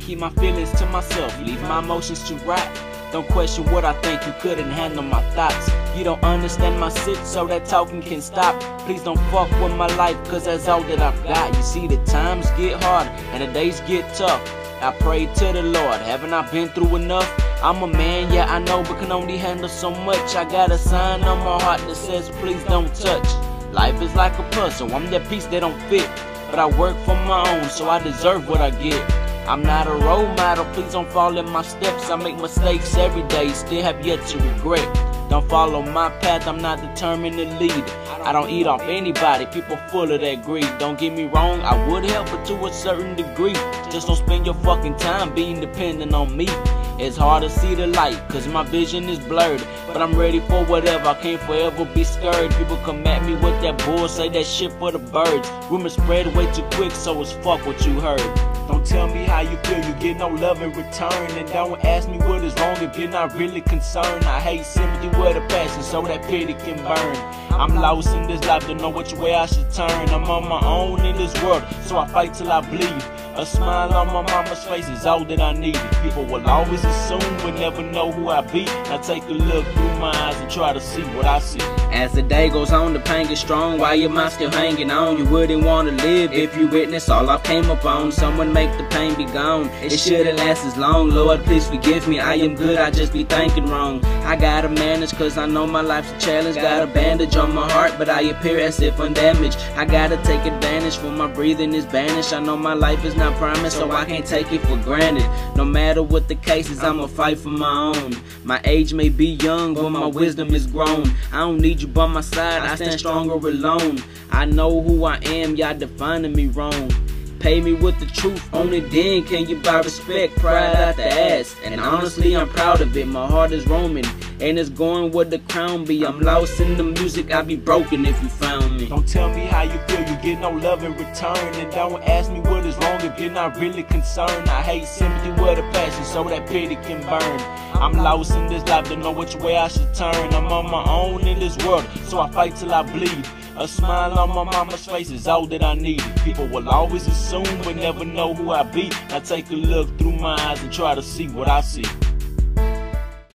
keep my feelings to myself, leave my emotions to rot. Don't question what I think, you couldn't handle my thoughts. You don't understand my shit, so that talking can stop. Please don't fuck with my life, cause that's all that I've got. You see, the times get harder and the days get tough. I pray to the Lord, haven't I been through enough? I'm a man, yeah I know, but can only handle so much. I got a sign on my heart that says please don't touch. Life is like a puzzle, I'm that piece that don't fit, but I work for my own, so I deserve what I get. I'm not a role model, please don't fall in my steps. I make mistakes every day, still have yet to regret. Don't follow my path, I'm not determined to lead. I don't eat off anybody, people full of that greed. Don't get me wrong, I would help, but to a certain degree. Just don't spend your fucking time being dependent on me. It's hard to see the light, cause my vision is blurred. But I'm ready for whatever, I can't forever be scared. People come at me with that bull, say that shit for the birds. Rumors spread way too quick, so it's fuck what you heard. Don't tell me how you feel, you get no love in return. And don't ask me what is wrong if you're not really concerned. I hate sympathy with a passion, so that pity can burn. I'm lost in this life, don't know which way I should turn. I'm on my own in this world, so I fight till I bleed. A smile on my mama's face is all that I need. People will always assume but never know who I be. Now take a look through my eyes and try to see what I see. As the day goes on, the pain gets strong. While your mind still hanging on, you wouldn't want to live if you witness all I came upon. Someone make the pain be gone, it shouldn't last as long. Lord, please forgive me, I am good, I just be thinking wrong. I gotta manage, cause I know my life's a challenge. Got a bandage on my heart, but I appear as if undamaged. I gotta take advantage, for my breathing is banished. I know my life is not promised, so I can't take it for granted. No matter what the case is, I'ma fight for my own. My age may be young, but my wisdom is grown. I don't need you by my side, I stand stronger alone. I know who I am, y'all defining me wrong. Pay me with the truth, only then can you buy respect. Pride out the ass, and honestly I'm proud of it. My heart is roaming, and it's going where the crown be. I'm lost in the music, I'd be broken if you found me. Don't tell me how you feel, you get no love in return. And don't ask me what is wrong if you're not really concerned. I hate sympathy with a passion, so that pity can burn. I'm lost in this life, don't know which way I should turn. I'm on my own in this world, so I fight till I bleed. A smile on my mama's face is all that I need. People will always assume but never know who I be. Now take a look through my eyes and try to see what I see.